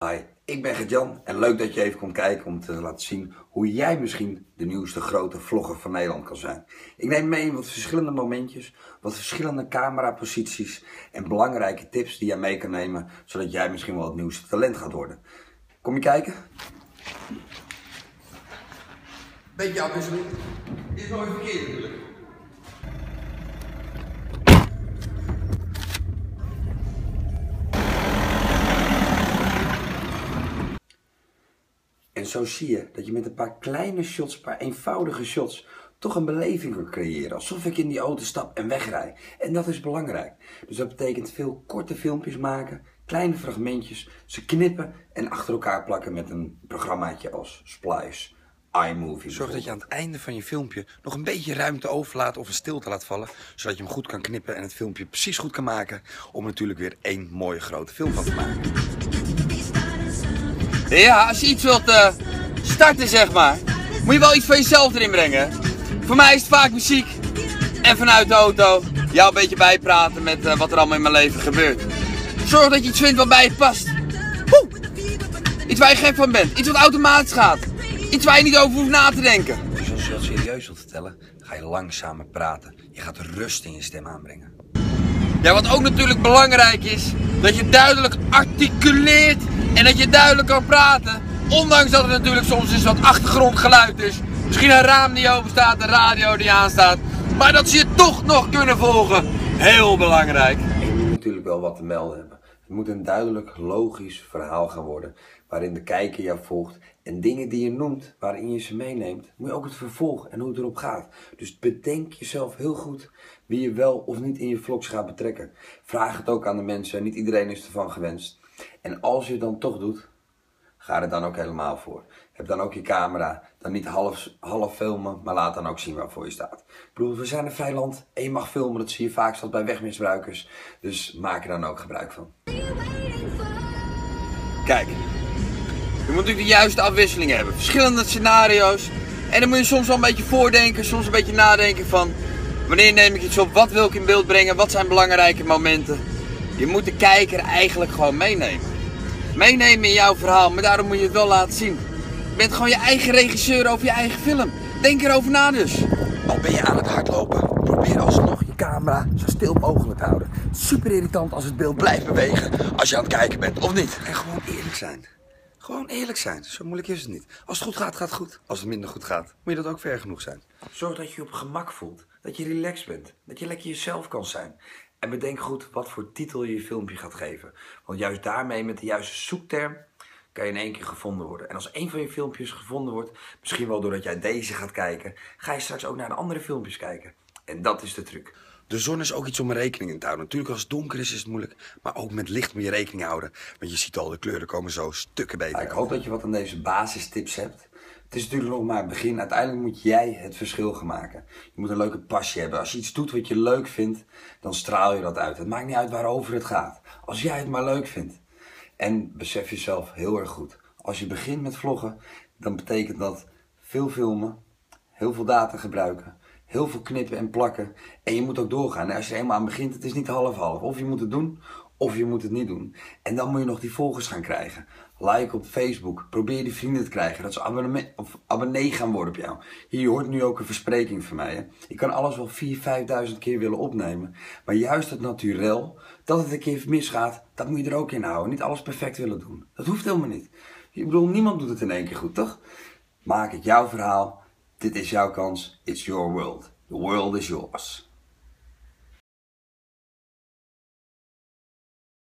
Hi, ik ben Gert-Jan en leuk dat je even komt kijken om te laten zien hoe jij misschien de nieuwste grote vlogger van Nederland kan zijn. Ik neem mee wat verschillende momentjes, wat verschillende cameraposities en belangrijke tips die jij mee kan nemen, zodat jij misschien wel het nieuwste talent gaat worden. Kom je kijken? Beetje afwisseling. Dit is nooit verkeerd natuurlijk. En zo zie je dat je met een paar kleine shots, een paar eenvoudige shots, toch een beleving kan creëren. Alsof ik in die auto stap en wegrij. En dat is belangrijk. Dus dat betekent veel korte filmpjes maken, kleine fragmentjes, ze knippen en achter elkaar plakken met een programmaatje als Splice, iMovie. Zorg dat je aan het einde van je filmpje nog een beetje ruimte overlaat of een stilte laat vallen. Zodat je hem goed kan knippen en het filmpje precies goed kan maken. Om er natuurlijk weer één mooie grote film van te maken. Ja, als je iets wilt starten, zeg maar, moet je wel iets van jezelf erin brengen. Voor mij is het vaak muziek en vanuit de auto jou een beetje bijpraten met wat er allemaal in mijn leven gebeurt. Zorg dat je iets vindt wat bij je past. Woe! Iets waar je gek van bent, iets wat automatisch gaat, iets waar je niet over hoeft na te denken. Dus als je dat serieus wilt vertellen, ga je langzamer praten. Je gaat rust in je stem aanbrengen. Ja, wat ook natuurlijk belangrijk is, dat je duidelijk articuleert en dat je duidelijk kan praten. Ondanks dat er natuurlijk soms eens wat achtergrondgeluid is. Misschien een raam die open staat, een radio die aanstaat. Maar dat ze je toch nog kunnen volgen. Heel belangrijk. En je moet natuurlijk wel wat te melden hebben. Het moet een duidelijk, logisch verhaal gaan worden. Waarin de kijker jou volgt. En dingen die je noemt, waarin je ze meeneemt, moet je ook het vervolg en hoe het erop gaat. Dus bedenk jezelf heel goed wie je wel of niet in je vlogs gaat betrekken. Vraag het ook aan de mensen. Niet iedereen is ervan gewenst. En als je het dan toch doet, ga er dan ook helemaal voor. Heb dan ook je camera, dan niet half filmen, maar laat dan ook zien waarvoor je staat. Ik bedoel, we zijn een vrij land en je mag filmen, dat zie je vaak zelfs bij wegmisbruikers. Dus maak er dan ook gebruik van. Kijk, je moet natuurlijk de juiste afwisselingen hebben. Verschillende scenario's. En dan moet je soms wel een beetje voordenken, soms een beetje nadenken van wanneer neem ik iets op, wat wil ik in beeld brengen, wat zijn belangrijke momenten. Je moet de kijker eigenlijk gewoon meenemen. Meenemen in jouw verhaal, maar daarom moet je het wel laten zien. Je bent gewoon je eigen regisseur over je eigen film. Denk erover na dus. Al ben je aan het hardlopen, probeer alsnog je camera zo stil mogelijk te houden. Super irritant als het beeld blijft bewegen als je aan het kijken bent, of niet? En gewoon eerlijk zijn. Gewoon eerlijk zijn, zo moeilijk is het niet. Als het goed gaat, gaat het goed. Als het minder goed gaat, moet je dat ook ver genoeg zijn. Zorg dat je je op gemak voelt, dat je relaxed bent, dat je lekker jezelf kan zijn. En bedenk goed wat voor titel je je filmpje gaat geven. Want juist daarmee, met de juiste zoekterm, kan je in één keer gevonden worden. En als één van je filmpjes gevonden wordt, misschien wel doordat jij deze gaat kijken, ga je straks ook naar de andere filmpjes kijken. En dat is de truc. De zon is ook iets om rekening in te houden. Natuurlijk als het donker is het moeilijk, maar ook met licht moet je rekening houden. Want je ziet al, de kleuren komen zo stukken beter. Ik hoop dat je wat aan deze basistips hebt. Het is natuurlijk nog maar het begin. Uiteindelijk moet jij het verschil gaan maken. Je moet een leuke passie hebben. Als je iets doet wat je leuk vindt, dan straal je dat uit. Het maakt niet uit waarover het gaat. Als jij het maar leuk vindt. En besef jezelf heel erg goed. Als je begint met vloggen, dan betekent dat veel filmen, heel veel data gebruiken, heel veel knippen en plakken. En je moet ook doorgaan. En als je er eenmaal aan begint, het is niet half-half. Of je moet het doen, of je moet het niet doen. En dan moet je nog die volgers gaan krijgen. Like op Facebook. Probeer die vrienden te krijgen. Dat ze abonnee gaan worden op jou. Hier hoort nu ook een verspreking van mij. Hè? Ik kan alles wel 4.000, 5.000 keer willen opnemen. Maar juist het naturel, dat het een keer misgaat, dat moet je er ook in houden. Niet alles perfect willen doen. Dat hoeft helemaal niet. Ik bedoel, niemand doet het in één keer goed, toch? Maak het jouw verhaal. Dit is jouw kans. It's your world. The world is yours.